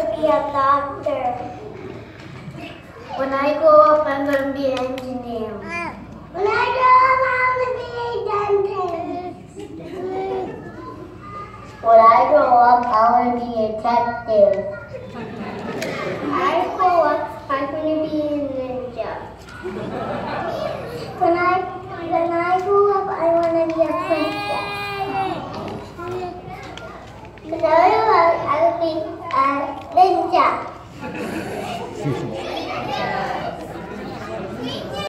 to be a doctor. When I grow up, I'm going to be an engineer. When I grow up, I want to be a dentist. When I grow up, I want to be a detective. When I grow up, I'm going to be a ninja. When I grow up, I want to be a princess. When I grow up, I will be a ninja.